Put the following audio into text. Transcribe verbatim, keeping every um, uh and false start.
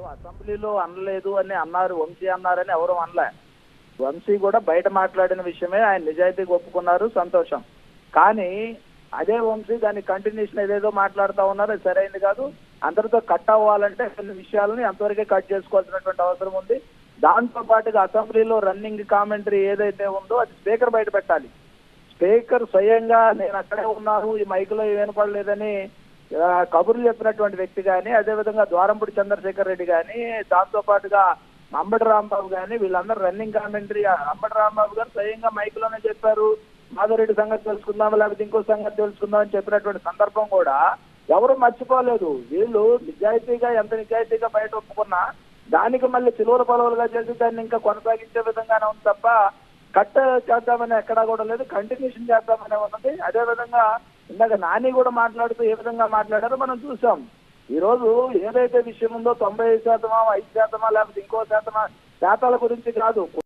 అసెంబ్లీలో అనలేదు అని అన్నారు, వంశీ అన్నారని ఎవరు అనలే. వంశీ కూడా బయట మాట్లాడిన విషయమే, ఆయన నిజాయితీగా ఒప్పుకున్నారు, సంతోషం. కానీ అదే వంశీ దాని కంటిన్యూషన్ ఏదేదో మాట్లాడుతూ ఉన్నారు, అది సరైనది కాదు. అందరితో కట్ అవ్వాలంటే కొన్ని విషయాలని అంతవరకే కట్ చేసుకోవాల్సినటువంటి అవసరం ఉంది. దాంతో పాటుగా అసెంబ్లీలో రన్నింగ్ కామెంటరీ ఏదైతే ఉందో అది స్పీకర్ బయట పెట్టాలి. స్పీకర్ స్వయంగా నేను అక్కడే ఉన్నాను, ఈ మైకులో వినపడలేదని కబుర్లు చెప్పినటువంటి వ్యక్తి కానీ, అదేవిధంగా ద్వారంపూడి చంద్రశేఖర్ రెడ్డి కానీ, దాంతో పాటుగా అంబటి రాంబాబు కానీ, వీళ్ళందరూ రన్నింగ్ కామెంటరీ. అంబటి రాంబాబు గారు స్వయంగా మైకులోనే చెప్పారు, మాధవరెడ్డి సంగతి తెలుసుకుందాం, లేకపోతే ఇంకో సంగతి తెలుసుకుందాం అని చెప్పినటువంటి సందర్భం కూడా ఎవరు మర్చిపోలేదు. వీళ్ళు నిజాయితీగా ఎంత నిజాయితీగా బయట ఒప్పుకున్నా దానికి మళ్ళీ చిలువల పొలవలుగా చేసి దాన్ని ఇంకా కొనసాగించే విధంగానే ఉంది తప్ప కట్ చేద్దామని ఎక్కడా కూడా లేదు, కంటిన్యూషన్ చేద్దామనే ఉన్నది. అదేవిధంగా ఇందాక నాని కూడా మాట్లాడుతూ ఏ విధంగా మాట్లాడారో మనం చూసాం. ఈ రోజు ఏదైతే విషయం ఉందో తొంభై ఐదు శాతమా ఐదు శాతమా లేకపోతే ఇంకో శాతమా శాతాల గురించి కాదు.